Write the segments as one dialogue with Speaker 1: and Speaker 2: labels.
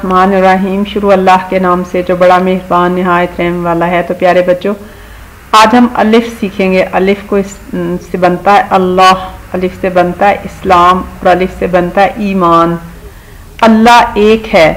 Speaker 1: الرحمن الرحیم۔ شروع اللہ کے نام سے جو بڑا مہربان نہایت رحم والا ہے۔ تو پیارے بچوں، آج ہم الف سیکھیں گے۔ الف کو سے بنتا ہے اللہ، الف سے بنتا ہے اسلام، اور الف سے بنتا ہے ایمان۔ اللہ ایک ہے،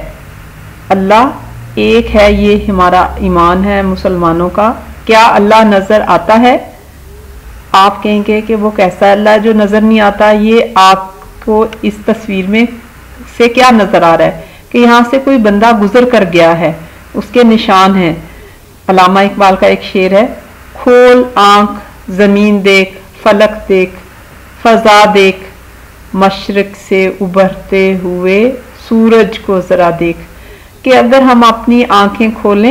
Speaker 1: اللہ ایک ہے، یہ ہمارا ایمان ہے مسلمانوں کا۔ کیا اللہ نظر آتا ہے؟ آپ کہیں گے کہ وہ کیسا اللہ جو نظر نہیں آتا؟ یہ آپ کو اس تصویر میں سے کیا نظر آ رہا ہے کہ یہاں سے کوئی بندہ گزر کر گیا ہے، اس کے نشان ہیں۔ علامہ اقبال کا ایک شعر ہے، کھول آنکھ زمین دیکھ، فلک دیکھ، فضا دیکھ، مشرق سے ابھرتے ہوئے سورج کو ذرا دیکھ۔ کہ اگر ہم اپنی آنکھیں کھولیں،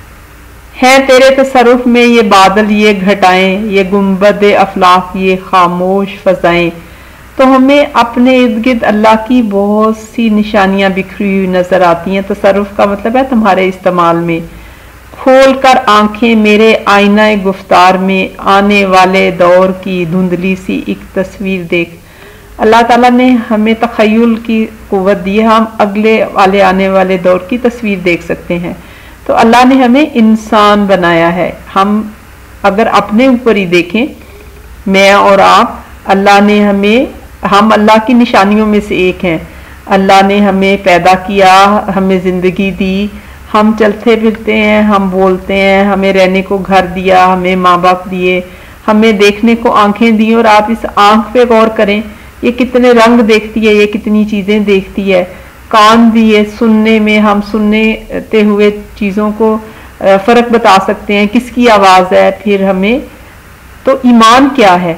Speaker 1: ہے تیرے تصرف میں یہ بادل، یہ گھٹائیں، یہ گنبد افلاک، یہ خاموش فضائیں، تو ہمیں اپنے ارد گرد اللہ کی بہت سی نشانیاں بکھری ہوئی نظر آتی ہیں۔ تصرف کا مطلب ہے تمہارے استعمال میں۔ کھول کر آنکھیں میرے آئینہ گفتار میں، آنے والے دور کی دھندلی سی ایک تصویر دیکھ۔ اللہ تعالیٰ نے ہمیں تخیل کی قوت دی ہے، ہم اگلے والے آنے والے دور کی تصویر دیکھ سکتے ہیں۔ تو اللہ نے ہمیں انسان بنایا ہے۔ ہم اگر اپنے اوپر ہی دیکھیں، میں اور آپ، اللہ نے ہم اللہ کی نشانیوں میں سے ایک ہیں۔ اللہ نے ہمیں پیدا کیا، ہمیں زندگی دی، ہم چلتے پھرتے ہیں، ہم بولتے ہیں، ہمیں رہنے کو گھر دیا، ہمیں ماں باپ دیے، ہمیں دیکھنے کو آنکھیں دی۔ اور آپ اس آنکھ پہ غور کریں، یہ کتنے رنگ دیکھتی ہے، یہ کتنی چیزیں دیکھتی ہے۔ کان دیے، سننے میں ہم سنتے ہوئے چیزوں کو فرق بتا سکتے ہیں، کس کی آواز ہے۔ پھر ہمیں تو ایمان کیا ہے؟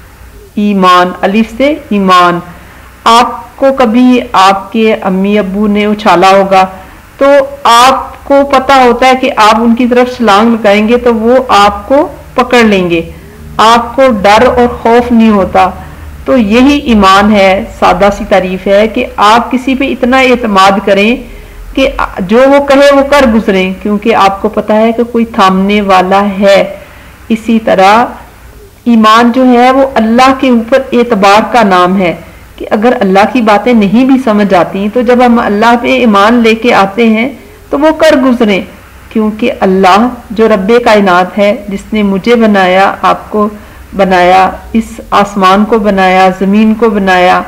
Speaker 1: ایمان، الف سے ایمان۔ آپ کو کبھی آپ کے امی ابو نے اچھالا ہوگا تو آپ کو پتا ہوتا ہے کہ آپ ان کی طرف چھلانگ لگائیں گے تو وہ آپ کو پکڑ لیں گے، آپ کو ڈر اور خوف نہیں ہوتا۔ تو یہی ایمان ہے، سادہ سی تعریف ہے کہ آپ کسی پہ اتنا اعتماد کریں کہ جو وہ کہے وہ کر گزریں، کیونکہ آپ کو پتا ہے کہ کوئی تھامنے والا ہے۔ اسی طرح ایمان جو ہے وہ اللہ کے اوپر اعتبار کا نام ہے، کہ اگر اللہ کی باتیں نہیں بھی سمجھ آتی تو جب ہم اللہ پہ ایمان لے کے آتے ہیں تو وہ کر گزریں، کیونکہ اللہ جو رب کائنات ہے، جس نے مجھے بنایا، آپ کو بنایا، اس آسمان کو بنایا، زمین کو بنایا،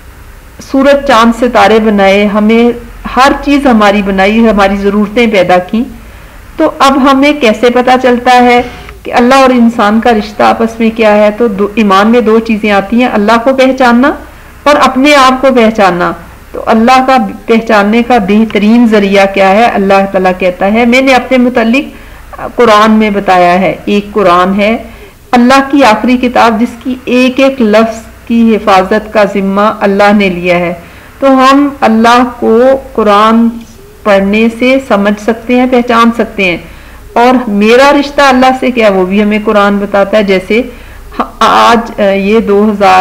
Speaker 1: سورج چاند ستارے بنائے، ہمیں ہر چیز ہماری بنائی، ہماری ضرورتیں پیدا کی۔ تو اب ہمیں کیسے پتا چلتا ہے کہ اللہ اور انسان کا رشتہ آپس میں کیا ہے؟ تو ایمان میں دو چیزیں آتی ہیں، اللہ کو پہچاننا اور اپنے آپ کو پہچاننا۔ تو اللہ کا پہچاننے کا بہترین ذریعہ کیا ہے؟ اللہ تعالیٰ کہتا ہے، میں نے اپنے متعلق قرآن میں بتایا ہے، ایک قرآن ہے، اللہ کی آخری کتاب، جس کی ایک ایک لفظ کی حفاظت کا ذمہ اللہ نے لیا ہے۔ تو ہم اللہ کو قرآن پڑھنے سے سمجھ سکتے ہیں، پہچان سکتے ہیں۔ اور میرا رشتہ اللہ سے کیا، وہ بھی ہمیں قرآن بتاتا ہے۔ جیسے آج یہ 2000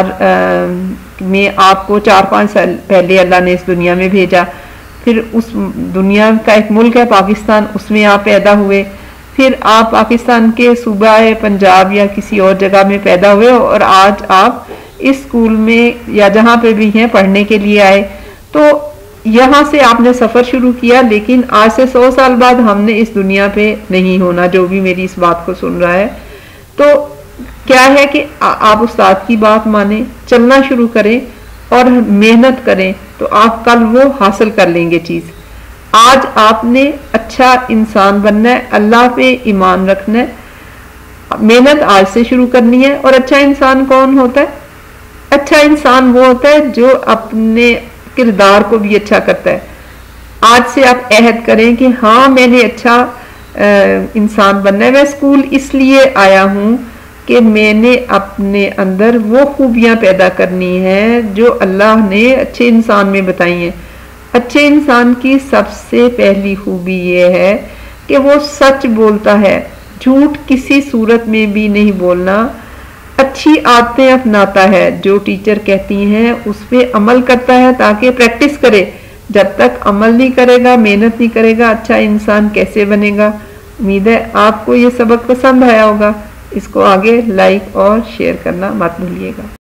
Speaker 1: میں آپ کو 4-5 سال پہلے اللہ نے اس دنیا میں بھیجا، پھر اس دنیا کا ایک ملک ہے پاکستان، اس میں آپ پیدا ہوئے، پھر آپ پاکستان کے صوبہ پنجاب یا کسی اور جگہ میں پیدا ہوئے، اور آج آپ اس اسکول میں یا جہاں پہ بھی ہیں پڑھنے کے لیے آئے۔ تو یہاں سے آپ نے سفر شروع کیا، لیکن آج سے 100 سال بعد ہم نے اس دنیا پہ نہیں ہونا، جو بھی میری اس بات کو سن رہا ہے۔ تو کیا ہے کہ آپ استاد کی بات مانیں، چلنا شروع کریں اور محنت کریں، تو آپ کل وہ حاصل کر لیں گے چیز۔ آج آپ نے اچھا انسان بننا ہے، اللہ پہ ایمان رکھنا ہے، محنت آج سے شروع کرنی ہے۔ اور اچھا انسان کون ہوتا ہے؟ اچھا انسان وہ ہوتا ہے جو اپنے کردار کو بھی اچھا کرتا ہے۔ آج سے آپ عہد کریں کہ ہاں میں نے اچھا انسان بننا ہے، میں اسکول اس لیے آیا ہوں کہ میں نے اپنے اندر وہ خوبیاں پیدا کرنی ہیں جو اللہ نے اچھے انسان میں بتائی ہیں۔ اچھے انسان کی سب سے پہلی خوبی یہ ہے کہ وہ سچ بولتا ہے، جھوٹ کسی صورت میں بھی نہیں بولنا، اچھی عادتیں اپناتا ہے، جو ٹیچر کہتی ہیں اس پہ عمل کرتا ہے تاکہ پریکٹس کرے۔ جب تک عمل نہیں کرے گا، محنت نہیں کرے گا، اچھا انسان کیسے بنے گا؟ امید ہے آپ کو یہ سبق پسند آیا ہوگا۔ اس کو آگے لائک اور شیئر کرنا مت بھولیے گا۔